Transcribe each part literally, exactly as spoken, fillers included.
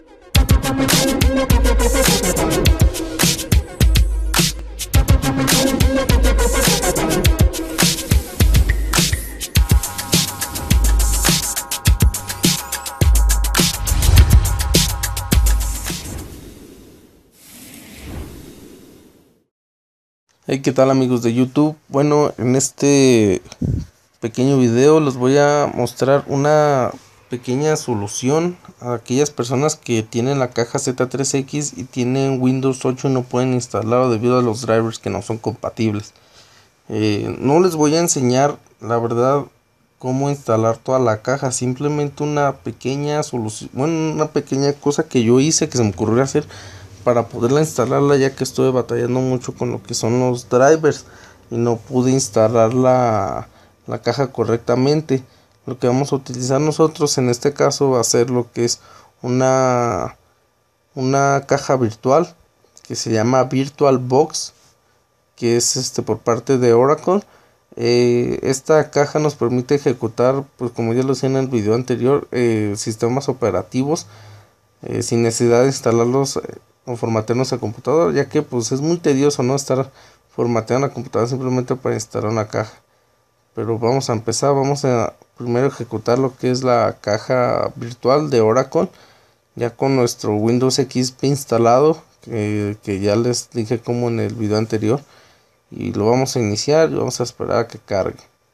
Hey, ¿qué tal amigos de YouTube? Bueno, en este pequeño video les voy a mostrar una pequeña solución a aquellas personas que tienen la caja Z tres X y tienen Windows ocho y no pueden instalarlo debido a los drivers que no son compatibles. Eh, no les voy a enseñar la verdad cómo instalar toda la caja, simplemente una pequeña solución, bueno, una pequeña cosa que yo hice que se me ocurrió hacer para poderla instalarla, ya que estuve batallando mucho con lo que son los drivers y no pude instalar la, la caja correctamente. Lo que vamos a utilizar nosotros en este caso va a ser lo que es una una caja virtual que se llama VirtualBox, que es este por parte de Oracle. Eh, esta caja nos permite ejecutar, pues como ya lo decía en el video anterior, eh, sistemas operativos eh, sin necesidad de instalarlos eh, o formatearnos a computadora, ya que pues es muy tedioso no estar formateando la computadora simplemente para instalar una caja. Pero vamos a empezar, vamos a primero ejecutar lo que es la caja virtual de Oracle, ya con nuestro Windows X P instalado, que, que ya les dije como en el video anterior, y lo vamos a iniciar y vamos a esperar a que cargue.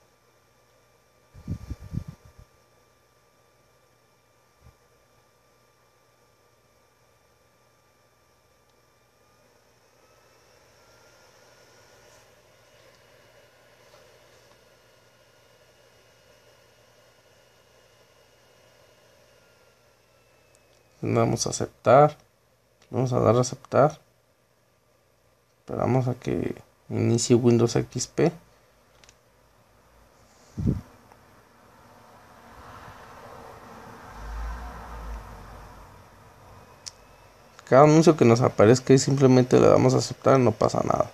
Vamos a aceptar, vamos a dar a aceptar, esperamos a que inicie Windows X P. Cada anuncio que nos aparezca y simplemente le damos a aceptar, no pasa nada.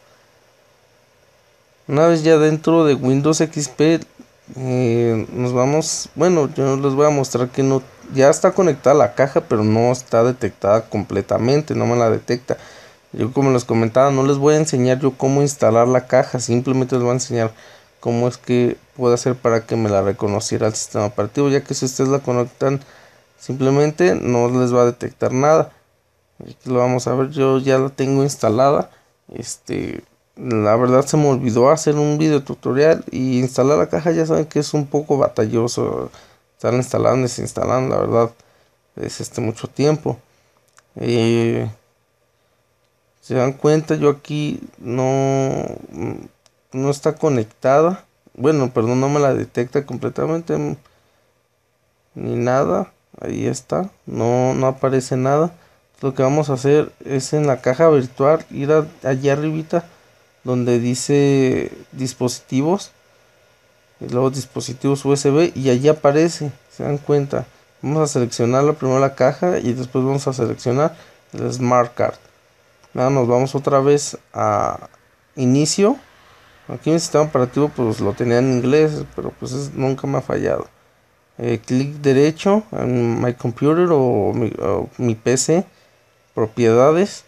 Una vez ya dentro de Windows X P, eh, nos vamos, bueno, yo les voy a mostrar que no, ya está conectada la caja, pero no está detectada completamente, no me la detecta. Yo, como les comentaba, no les voy a enseñar yo cómo instalar la caja, simplemente les voy a enseñar cómo es que puedo hacer para que me la reconociera el sistema operativo, ya que si ustedes la conectan simplemente no les va a detectar nada. Aquí lo vamos a ver, yo ya la tengo instalada. Este, la verdad se me olvidó hacer un video tutorial y instalar la caja, ya saben que es un poco batalloso estar instalando y desinstalando, la verdad es este mucho tiempo. Eh, se dan cuenta, yo aquí no no está conectada, bueno, perdón, no me la detecta completamente ni nada. Ahí está, no no aparece nada. Lo que vamos a hacer es en la caja virtual ir a, allá arribita donde dice dispositivos y luego dispositivos U S B, y allí aparece, se dan cuenta. Vamos a seleccionar la primero la caja y después vamos a seleccionar el Smart Card. Nada, nos vamos otra vez a inicio. Aquí mi sistema operativo pues lo tenía en inglés, pero pues es, nunca me ha fallado. Eh, clic derecho en My Computer o mi, o mi P C, propiedades,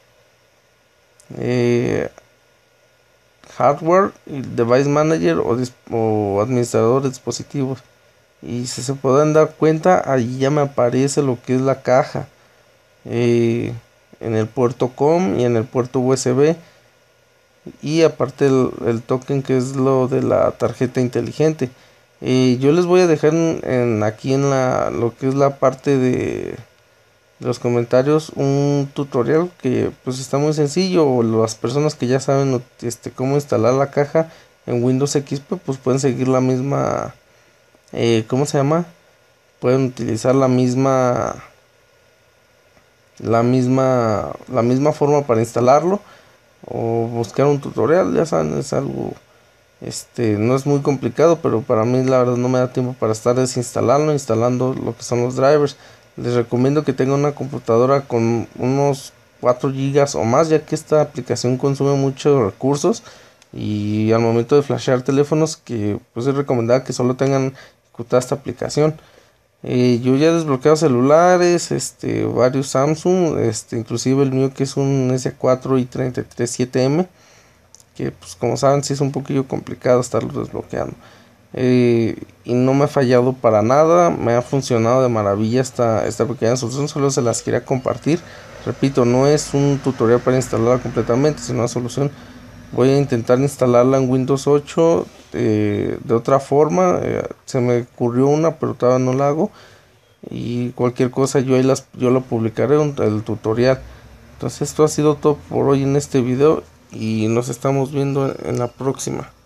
eh, hardware, device manager o, o administrador de dispositivos, y si se pueden dar cuenta, ahí ya me aparece lo que es la caja eh, en el puerto COM y en el puerto U S B, y aparte el, el token que es lo de la tarjeta inteligente. Eh, yo les voy a dejar en, en aquí en la lo que es la parte de los comentarios un tutorial que pues está muy sencillo, o las personas que ya saben este cómo instalar la caja en Windows X P pues pueden seguir la misma eh, ¿cómo se llama? Pueden utilizar la misma la misma la misma forma para instalarlo, o buscar un tutorial, ya saben, es algo este no es muy complicado, pero para mí la verdad no me da tiempo para estar desinstalando, instalando lo que son los drivers. Les recomiendo que tengan una computadora con unos cuatro gigas o más, ya que esta aplicación consume muchos recursos, y al momento de flashear teléfonos, que pues es recomendable que solo tengan ejecutada esta aplicación. Eh, yo ya he desbloqueado celulares, este, varios Samsung, este, inclusive el mío que es un S cuatro i treinta y tres siete M, que pues como saben sí es un poquillo complicado estarlo desbloqueando. Eh, y no me ha fallado para nada, me ha funcionado de maravilla esta, esta pequeña solución, solo se las quería compartir. Repito, no es un tutorial para instalarla completamente, sino una solución. Voy a intentar instalarla en Windows ocho eh, de otra forma. Eh, se me ocurrió una, pero todavía no la hago. Y cualquier cosa yo ahí las, yo lo publicaré un, el tutorial. Entonces esto ha sido todo por hoy en este video y nos estamos viendo en la próxima.